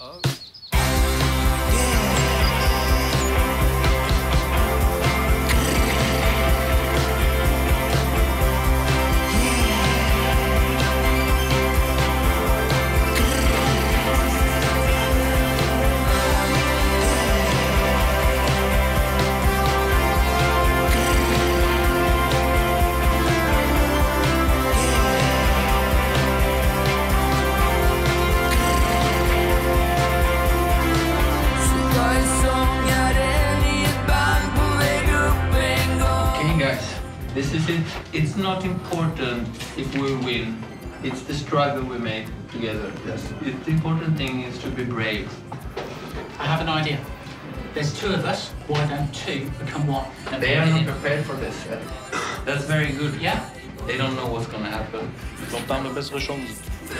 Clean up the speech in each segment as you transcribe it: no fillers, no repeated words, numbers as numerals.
This is it. It's not important if we win. It's the struggle we make together. Yes. The important thing is to be brave. I have an idea. There's two of us. Why don't two become one? They are not prepared for this yet. That's very good. Yeah? They don't know what's gonna happen. De har bättre chans.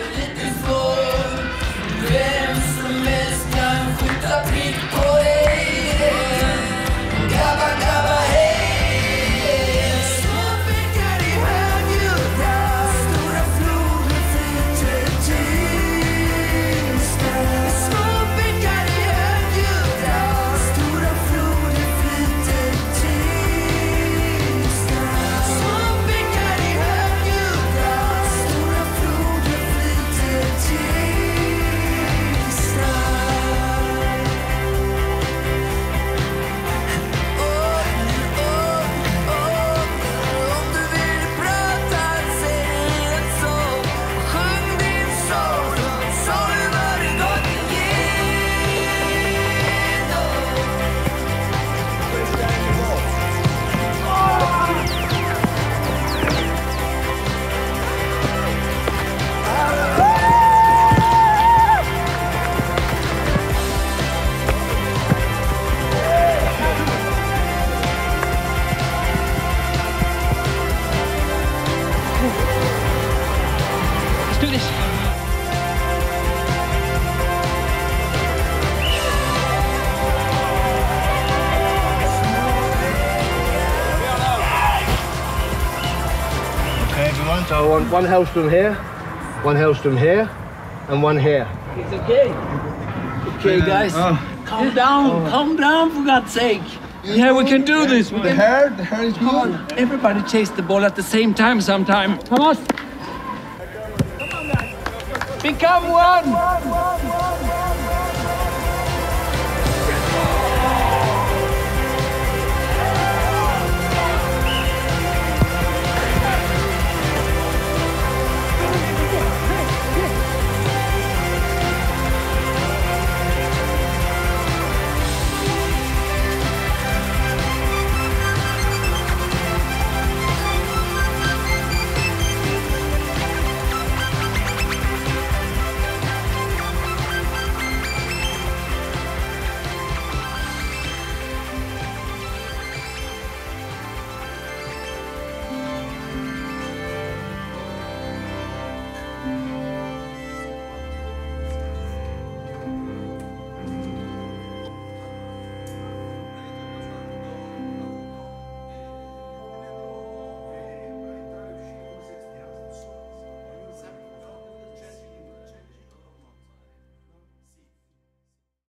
So I want one Hellstrom here, one Hellstrom here, and one here. It's okay. Okay, guys. Calm down, for God's sake. Yeah, we can do this. The hair is good. Come on, everybody chase the ball at the same time sometime. Come on. Become one.